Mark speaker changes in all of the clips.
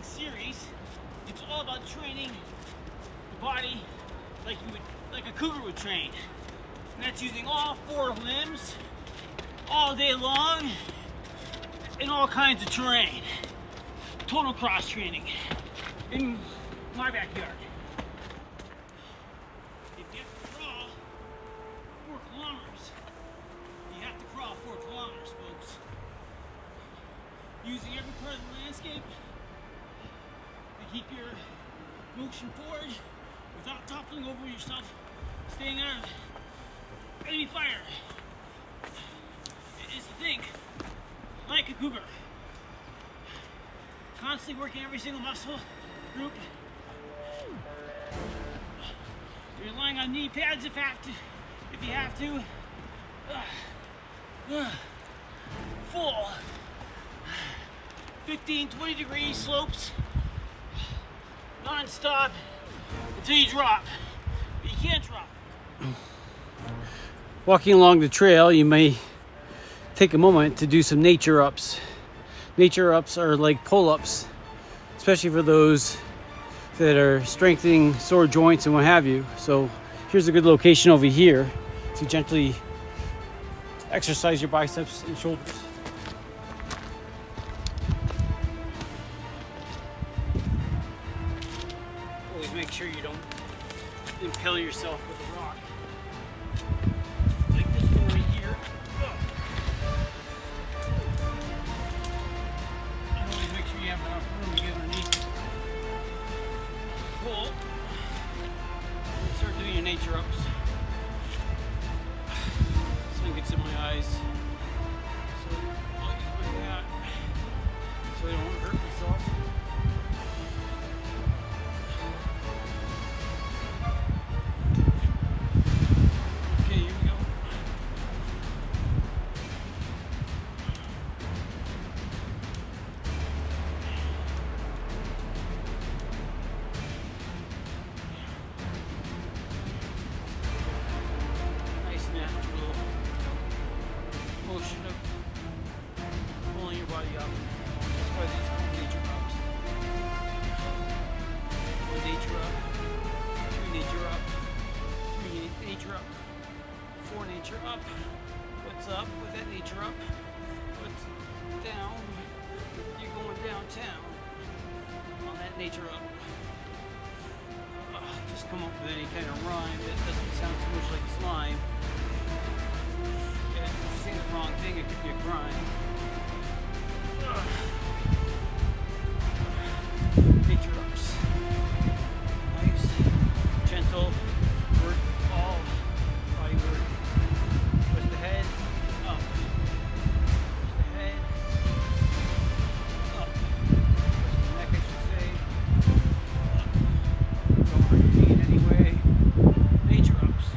Speaker 1: series. It's all about training the body like a cougar would train. And that's using all 4 limbs all day long in all kinds of terrain. Total cross training in my backyard. If you have to crawl 4 kilometers, you have to crawl 4 kilometers, folks. Using every part of the landscape to keep your motion forward without toppling over yourself, staying out of enemy fire. It is to think like a cougar. Constantly working every single muscle group. You're relying on knee pads if you have to. Full 15-20 degree slopes non-stop until you drop. But you can't drop. Walking along the trail, you may take a moment to do some nature ups. Nature ups are like pull-ups, especially for those that are strengthening sore joints and what have you. So here's a good location over here to gently exercise your biceps and shoulders. Always make sure you don't impale yourself with a rock. Like this one right here. And always make sure you have enough room to get underneath. Pull. And start doing your nature ups. Sun gets in my eyes. So I'll use my hat so I don't want to hurt myself. Motion of pulling your body up. That's why these are nature ups. 1 nature up, 2 nature up, 3 nature up, 4 nature up. What's up with that nature up? What's down? You're going downtown on that nature up. Just come up with any kind of rhyme that doesn't sound too much like slime. If you say the wrong thing, it could be a crime. Nature ups. Nice, gentle work, all body work. Twist the head, up. Twist the head, up. Twist the neck, I should say, up. Don't hurt your knee in any way. Nature ups.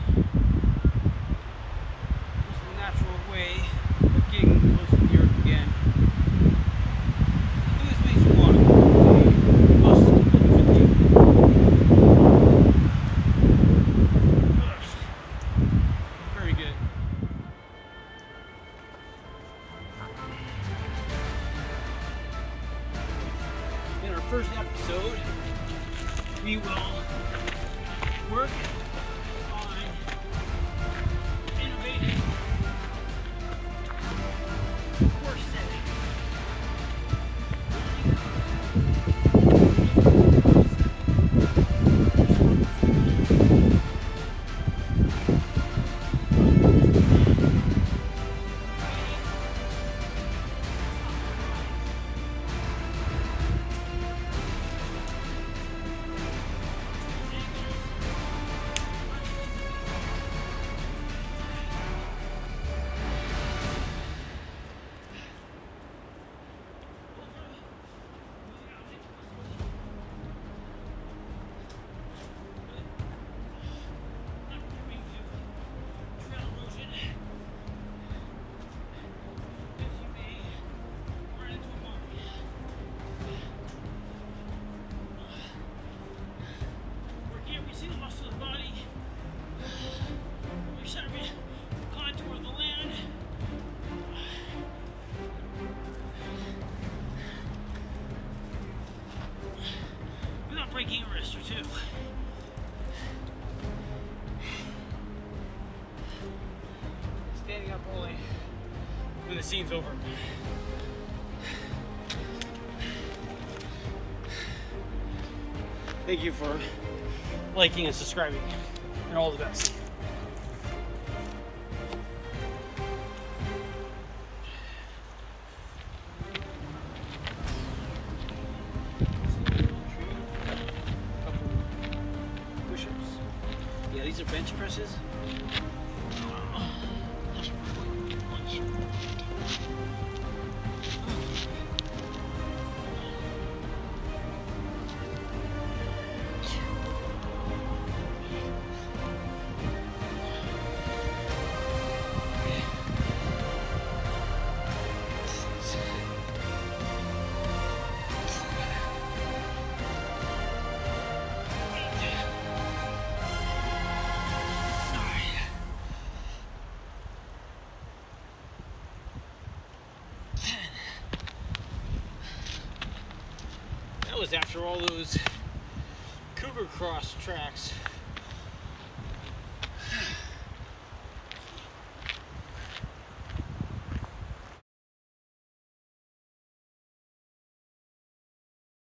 Speaker 1: Way of getting close to the earth again. Do as many as you want until you bust the fatigue. Very good. In our first episode, we will work on innovating course setting. breaking a wrist or two. Standing up only when the scene's over. Thank you for liking and subscribing, and all the best. Push-ups. Yeah, these are bench presses. That was after all those Cougar cross tracks.